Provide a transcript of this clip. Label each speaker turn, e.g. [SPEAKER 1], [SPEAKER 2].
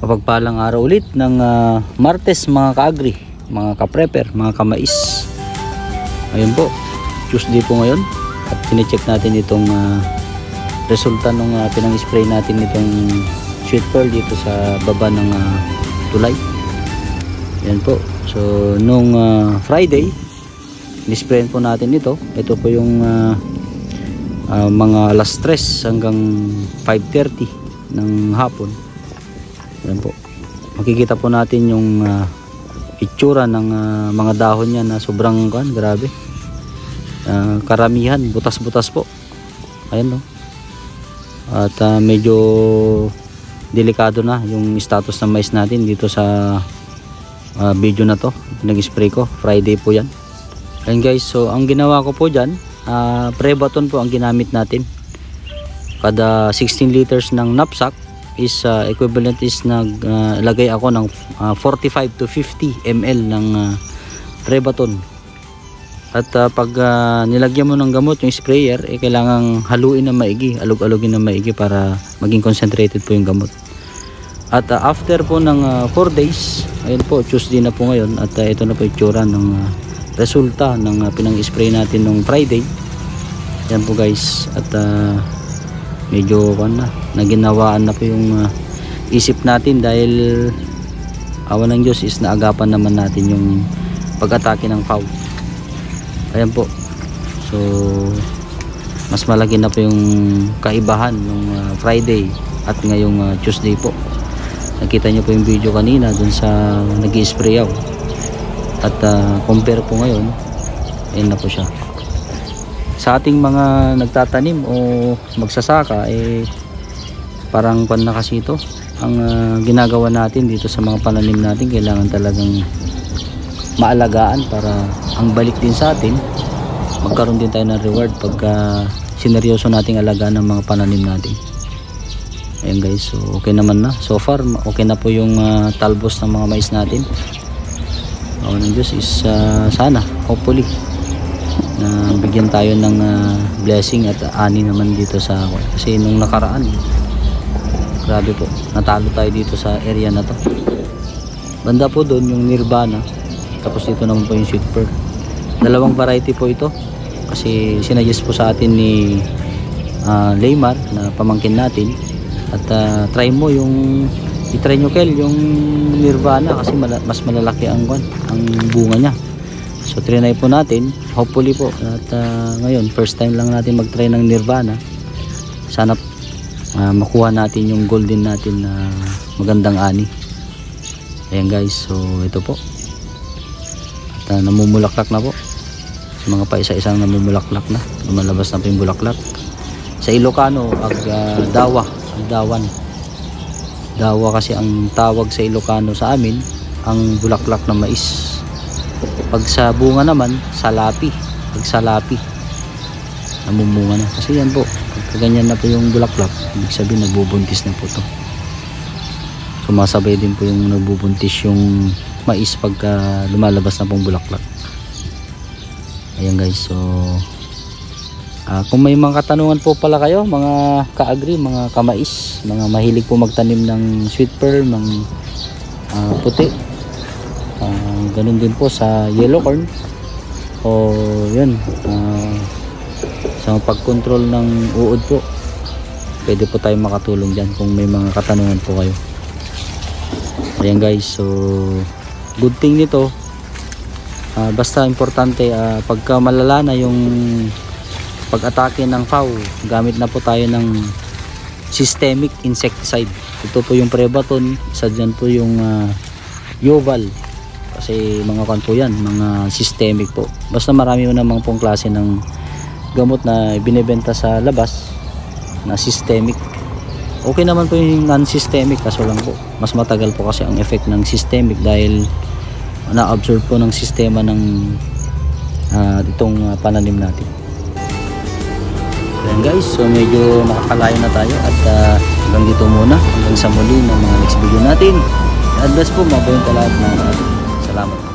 [SPEAKER 1] Mapagpalang araw ulit ng Martes mga ka-agri, mga ka-prepper, mga kamais. Ayun po, Tuesday po ngayon at tine-check natin itong resulta ng pinang-spray natin itong sweet pearl dito sa baba ng tulay. Yan po. So nung Friday, nisprayan po natin ito. Ito po yung mga alas 3 hanggang 5:30 ng hapon. Yan po. Makikita po natin yung itsura ng mga dahon niya na sobrang grabe. Karamihan butas-butas po. Ayan, no. At medyo delikado na yung status ng mais natin dito sa video na to. Nag-spray ko Friday po yan. Ayan guys, so ang ginawa ko po dyan, Prebaton po ang ginamit natin. Kada 16 liters ng knapsack is equivalent is naglagay ako ng 45 to 50 ml ng Prebaton. At pag nilagyan mo ng gamot yung sprayer, kailangang haluin na maigi, alug-alugin na maigi para maging concentrated po yung gamot. At after po ng 4 days, ayun po, Tuesday na po ngayon, at ito na po yung tsura ng resulta ng pinang-spray natin nung Friday. Yan po guys, at medyo naginawaan na po yung isip natin dahil awan ng Diyos is naagapan naman natin yung pag-atake ng FAO. Ayan po, so mas malaki na po yung kaibahan nung Friday at ngayong Tuesday po. Nakita nyo po yung video kanina dun sa nag-i-spray ako, at compare po ngayon, ayun na po siya. Sa ating mga nagtatanim o magsasaka, parang pan na kasi ito ang ginagawa natin dito sa mga pananim natin. Kailangan talagang maalagaan para ang balik din sa atin, magkaroon din tayo ng reward pagka sineryoso nating alagaan ng mga pananim natin. Ayan guys, so okay naman na so far. Okay na po yung talbos ng mga mais natin. Awan ng Diyos is sana, hopefully, na bigyan tayo ng blessing at ani naman dito sa kasi nung nakaraan, grabe po, natalo tayo dito sa area na to. Banda po doon yung Nirvana, tapos dito naman po yung sweet pearl. Dalawang variety po ito kasi sinuggest po sa atin ni Laymar na pamangkin natin, at try mo yung i-try nyo Kel yung Nirvana kasi mas malalaki ang bunga niya. So trinay po natin, hopefully po, at ngayon first time lang natin mag-try ng Nirvana. Sana makuha natin yung golden natin na magandang ani. Ayan guys, so ito po, at namumulaklak na po. Sa mga pa isa-isang namumulaklak na, lumalabas na po yung bulaklak. Sa Ilocano, dawa kasi ang tawag sa Ilocano sa amin ang bulaklak ng mais. Pag sa bunga naman, salapi. Pag salapi, namumunga na. Kasi yan po, pag ganyan na po yung bulaklak, ibig sabihin nagbubuntis na po to. Sumasabay din po yung nagbubuntis yung mais pagka lumalabas na pong bulaklak. Ayan guys, so kung may mga katanungan po pala kayo, mga ka-agri, mga kamais, mga mahilig po magtanim ng sweet pearl, ng puti, ganun din po sa yellow corn, o yun, sa pag-control ng uod po, pwede po tayo makatulong dyan kung may mga katanungan po kayo. Ayan guys, so good thing nito, basta importante, pagka malala na yung pag-atake ng FAO, gamit na po tayo ng systemic insecticide. Ito po yung Prebaton, isa dyan po yung Yoval, kasi mga kan po yan, mga systemic po. Basta marami mo namang pong klase ng gamot na binibenta sa labas na systemic. Okay naman po yung non-systemic, kaso lang po mas matagal po kasi ang effect ng systemic dahil na-absorb po ng sistema ng itong pananim natin. Ayan guys, so medyo nakakalayo na tayo, at hanggang dito muna, hanggang sa muli ng mga next video natin. God bless po, mabuhay ka lahat. Salamat.